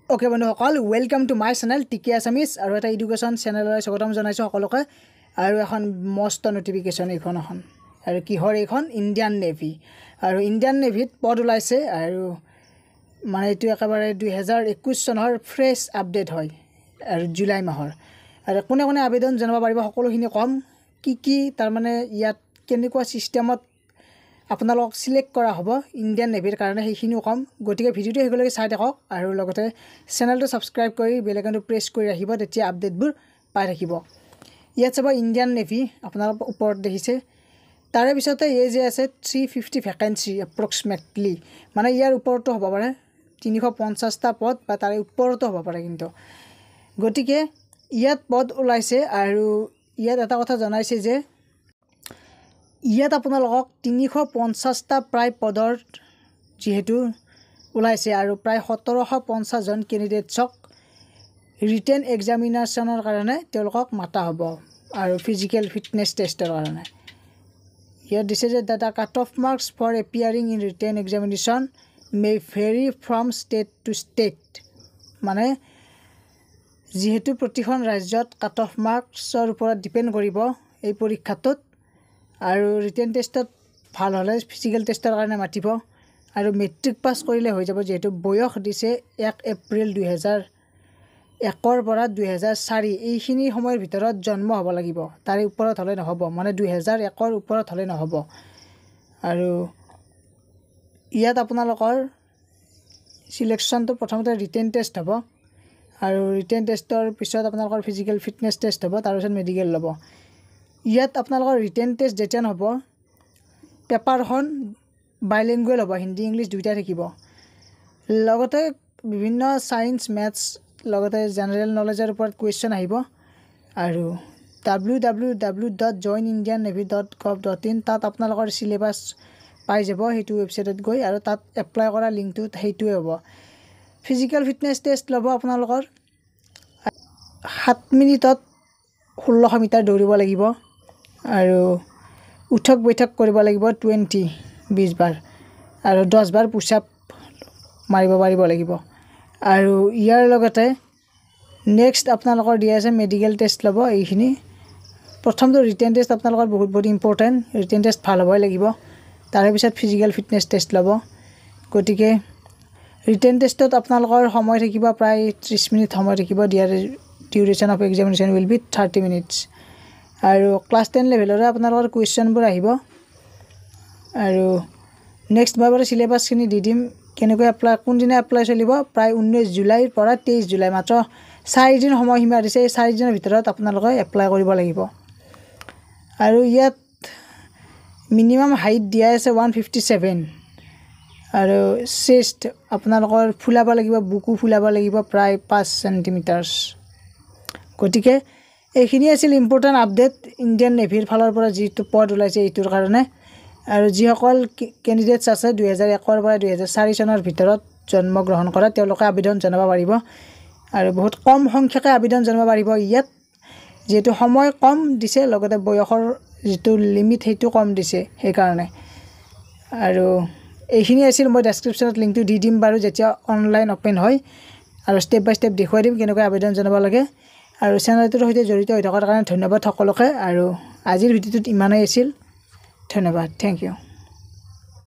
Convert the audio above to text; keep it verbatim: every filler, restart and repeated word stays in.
okay বন্ধুসকল welcome to my channel TK Assamese আৰু এটা এডুকেশ্যন চেনেললৈ স্বাগতম জনাইছো সকলোকে আৰু এখন মস্ত নোটিফিকেশ্যন এইখন এখন আৰু কিহৰ এইখন ইণ্ডিয়ান নেভি আৰু ইণ্ডিয়ান নেভিত পদ ওলাইছে আৰু মানে এইটো একেবাৰে দুই হাজাৰ একৈশ চনৰ ফ্ৰেছ আপডেট হয় আৰু জুলাই মাহৰ আৰু কোনে কোনে আবেদন জনাব পাৰিব সকলোখিনি কম কি কি তাৰ মানে ইয়াত কেনেকুৱা সিস্টেমত আপোনালোক সিলেক্ট কৰা হ'ব ইণ্ডিয়ান নেভিৰ কাৰণে সেইখিনিও কম গতিকে ভিডিওটো হেগলৈকে চাই থাকক আৰু লগতে চেনেলটো সাবস্ক্ৰাইব কৰি বেল আইকনটো প্ৰেছ কৰি ৰাখিব তেতিয়া আপডেটবোৰ পাই থাকিব ইয়াত চাব ইণ্ডিয়ান নেভি আপোনালোক ওপৰত দেখিছে তাৰে পিছতে এই যে আছে থ্ৰী ফিফটি ভ্যাকেন্সি এপ্ৰক্সিমেটলি মানে ইয়াৰ ওপৰতো হ'ব পাৰে তিনিশ পঞ্চাছ টা পদ বা তাৰে ওপৰতো হ'ব পাৰে কিন্তু গতিকে ইয়াত পদ ওলাইছে আৰু ইয়াত এটা কথা জনাইছে যে ইয়াত আপোনালোকক তিনিশ পঞ্চাছ টা প্ৰায় পদৰ যেহেতু ওলাইছে আৰু প্ৰায় সতৰশ পঞ্চাছ জন কেণ্ডিডেটছক ৰিটেন এক্সামিনেশ্যনৰ কাৰণে তেওঁলোকক মাতা হ'ব আৰু ফিজিক্যাল ফিটনেছ টেষ্টৰ কাৰণে ইয়াত দিছে যে data cut off marks for appearing in written examination may vary from state to state মানে যেহেতু প্ৰতিখন ৰাজ্যত কাট অফ মাৰ্কছৰ ওপৰত ডিপেণ্ড কৰিব এই পৰীক্ষাটোত আৰু ৰিটেন টেষ্টত ভাল হ'লে ফিজিক্যাল টেষ্টৰ কাৰণে মাতিব আৰু মেট্ৰিক পাছ কৰিলে হৈ যাব যেহেতু বয়স দিছে এক এপ্ৰিল দুই হাজাৰ একৰ পৰা দুই হাজাৰ চাৰি এইখিনি সময়ৰ ভিতৰত জন্ম হ'ব লাগিব তাৰে ওপৰত হ'লে নহ'ব মানে দুই হাজাৰ একৰ ওপৰত হ'লে নহ'ব আৰু ইয়াত আপোনালোকৰ সিলেকশ্যনটো প্ৰথমতে ৰিটেন টেষ্ট হ'ব আৰু ৰিটেন টেষ্টৰ পিছত আপোনালোকৰ ফিজিক্যাল ফিটনেছ টেষ্ট হ'ব তাৰ পিছত মেডিকেল ল'ব ইয়াত আপোনালোকৰ ৰিটেন টেষ্ট যেতিয়া হ'ব পেপাৰখন বাইলিংগুৱেল হ'ব হিন্দী ইংলিছ দুইটা থাকিব লগতে বিভিন্ন সায়েন্স ম্যাথছ লগতে জেনাৰেল নলেজৰ ওপৰত কুৱেশ্যন আহিব আৰু W W W dot join Indian Navy dot gov dot in তাত আপোনালোকৰ সিলেবাছ পাই যাব সেইটো ৱেবছাইটত গৈ আৰু তাত এপ্লাই কৰা লিংকটো সেইটোৱে হ'ব ফিজিক্যাল ফিটনেছ টেষ্ট ল'ব আপোনালোকৰ সাত মিনিটত ষোল্লশ মিটাৰ দৌৰিব লাগিব আৰু উঠক বৈঠক কৰিব লাগিব টুৱেণ্টি বিছ বাৰ আৰু দহ বাৰ পুশ আপ মাৰিব পাৰিব লাগিব আৰু ইয়াৰ লগতে নেক্সট আপোনালোকৰ দিয়া আছে মেডিকেল টেষ্ট ল'ব এইখিনি প্ৰথমটো ৰিটেন টেষ্ট আপোনালোকৰ বহুত বহুত ইম্পৰ্টেণ্ট ৰিটেন টেষ্ট ভাল হ'বই লাগিব তাৰে পিছত ফিজিক্যাল ফিটনেছ টেষ্ট ল'ব গতিকে ৰিটেন টেষ্টত আপোনালোকৰ সময় থাকিব প্ৰায় ত্ৰিছ মিনিট সময় থাকিব the duration of examination will be thirty minutes আৰু ক্লাছ টেন লেভেলৰে আপোনালোকৰ কুৱেশ্যনবোৰ আহিব আৰু নেক্সট মই বাৰু সিলেবাছখিনি দি দিম কেনেকৈ এপ্লাই কোনদিনা এপ্লাই চলিব প্ৰায় ঊনৈছ জুলাইৰ পৰা তেইছ জুলাই মাত্ৰ চাৰিদিন সময়সীমা দিছে এই চাৰিদিনৰ ভিতৰত আপোনালোকে এপ্লাই কৰিব লাগিব আৰু ইয়াত মিনিমাম হাইট দিয়া আছে ওৱান ফিফটি ছেভেন আৰু চেষ্ট আপোনালোকৰ ফুলাব লাগিব বুকু ফুলাব লাগিব প্ৰায় পাঁচ চেণ্টিমিটাৰ্ছ গতিকে এইখিনি আছিল ইম্পৰ্টেণ্ট আপডেট ইণ্ডিয়ান নেভিৰ ফালৰ পৰা যিটো পদ ওলাইছে এইটোৰ কাৰণে আৰু যিসকল কেণ্ডিডেটছ আছে দুই হাজাৰ একৰ পৰা দুই হাজাৰ চাৰি চনৰ ভিতৰত জন্মগ্ৰহণ কৰা তেওঁলোকে আবেদন জনাব পাৰিব আৰু বহুত কম সংখ্যকে আবেদন জনাব পাৰিব ইয়াত যেহেতু সময় কম দিছে লগতে বয়সৰ যিটো লিমিট সেইটো কম দিছে সেইকাৰণে আৰু এইখিনি আছিল মই ডেছক্ৰিপশ্যনত লিংকটো দি দিম বাৰু যেতিয়া অনলাইন অপেন হয় আৰু ষ্টেপ বাই ষ্টেপ দেখুৱাই দিম কেনেকৈ আবেদন জনাব লাগে আৰু চেনেলটোৰ সৈতে জড়িত হৈ থকাৰ কাৰণে ধন্যবাদ সকলোকে আৰু আজিৰ ভিডিঅ'টোত ইমানেই আছিল ধন্যবাদ থেংক ইউ